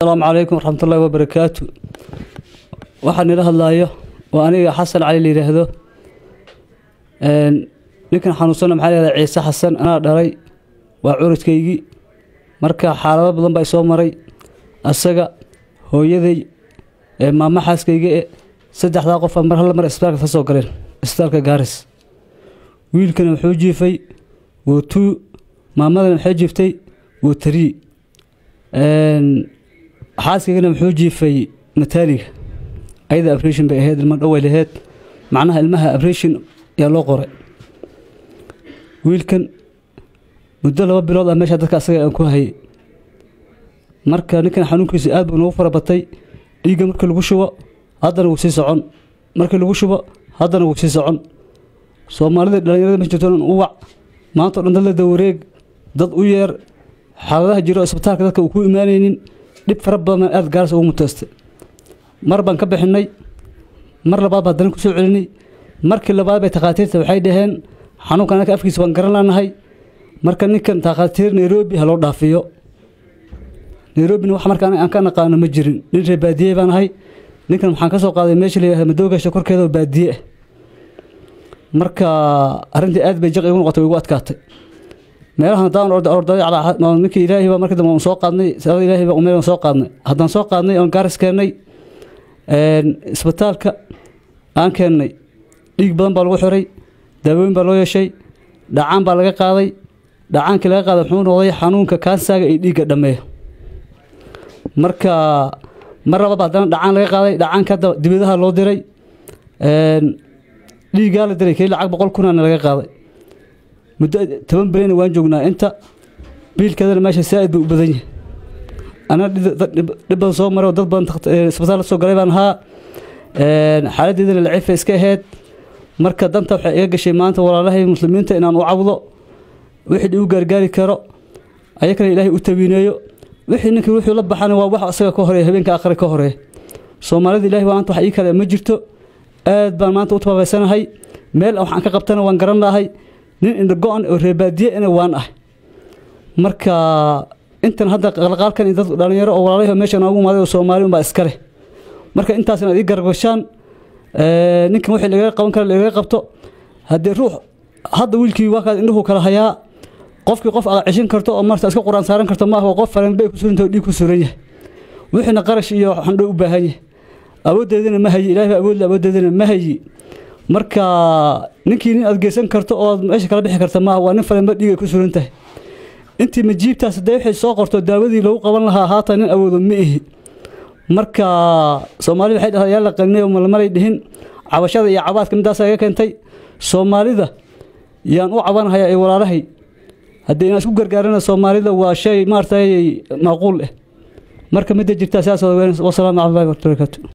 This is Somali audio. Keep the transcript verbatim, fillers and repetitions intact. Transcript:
السلام عليكم ورحمة الله وبركاته. waxaan ila hadlayo waa aniga Xasan Cali Liiraahdo een ninkan xanuunsan maxaa leeyahay Ciise Xasan ana dhalay waa curadkaygi marka xaalado badan bay soo maray asaga hooyaday ee maama xaaskayga saddexda qof mar hal mar isbitaalka ka soo galeen isbitaalka Gaaris wiilkan wuxuu jiifay wuu tuu maamadan waxay jiiftay wuu tiri een xaaskayga wuxuu jiifay mataaniga ayda operation bay ahayd ilma dhaw leeyahay macnaha ilmaha operation yaa loo qoray wiilkan muddo laba bilood ah meesha dadka asaga aan ku hayay marka ninkan xanuunkiisa aad buu noogu farabatay dhiiga marka lagu shubo haddana wuu sii socon marka lagu shubo haddana wuu sii socon Soomaalida dhalinyarada ma jirto u wac maanta dhan dad la wareeg dad u yeer xaaladaha jiro isbitaalka dadka uu ku imaanaynin dib fara badan aad Gaaris ugu mutaastay mar baan ka bixinay mar labaad baan ku soo celinay markii labaad bay taqaatiirta waxay dhaheen xanuunkan ka afkiisa baan garan laanahay marka ninkan taqaatiir Nairobi ha loo dhaafiyo Nairobi wax markaan aan ka naqaan ma jirin nin reebaadiye baan ahay ninkan waxaan ka soo qaaday meesha leeyahay madowga shakorkeeda baadiye marka arintii aad bay jaq igu noqotay ugu adkaatay meelahan daan orday orday cala ninkii Ilaahay baa markii dambe soo qaadnay sabab Ilaahay baa umeel soo qaadnay haddaan soo qaadnay oo Gaaris keenay een isbitaalka aan keenay dhiig badan baa lagu xiray daawooyin baa loo yeeshay dhacaan baa laga qaaday dhacaankii laga qaaday wuxuu noqday xanuunka kansaaga ee dhiigga dhameeyo marka mar laba baadana dhacaan laga qaaday dhacaanka dibadaha loo diray een dhiigga la diray kii lacag boqol kun laga qaaday muddo toban bilood waan joognaa inta biilkeedana meesha saaid buu u badan yahay أنا دبل صومر ودبل بنت سبتال السوق قريبا ها حالتي ذي العفة إسكهد مركز دمت وحقيقة شيء ما أنت ولا الله المسلمين تأنا وعوضه واحد يوجر جاري كرا أيكر إلهي أتبينيه واحد إنك يروح يلبح أنا وواحد أصير كهرة هبينك آخر كهرة صومر ذي إلهي وأنت حقيقة مجرته آد بان ما أنت أطبع بسنة هاي مال أو حنك قبتنا وانقرنا هاي نين إن رجعن الربادية أنا وان أه مركز intan hadda qalqalkan dad dhalinyaro oo walaalahay meesha noogu maaday Soomaaliyeed baa iska leh marka intaasna ay gargashaan ee ninkan wixii laga qaban karo laga qabto hadii ruux hadda wiilkii waa ka indhuhu kala hayaa qofkii qof aad cishin karto oo marta iska quraan saaran karto ma aha qof faran bay ku surinto dhiig ku suran yahay wixina qarash iyo xandho u baahan yahay awoodeedina ma hayi Ilaahay awood la awoodeedina ma hayi marka ninkii nin aad geysan karto oo meesha kala bixi karto ma aha waa nin faran bay dhiig ku surantahay intii ma jiibtaas day wixii soo qorto daawadii lagu qaban lahaa haatan in awoodo ma ihi marka Soomaalidu waxay dhahay la qanay oo malmaray dhihin cabashada iyo cabaadka midaas ay keentay Soomaalida yaan u cabanahay ay walaalahay hadii aan isku gargaarana Soomaalida waa shay maartay macquul ah marka mid jirta asaas oo wasalaam alaykum wa rahmatullahi wa barakatuh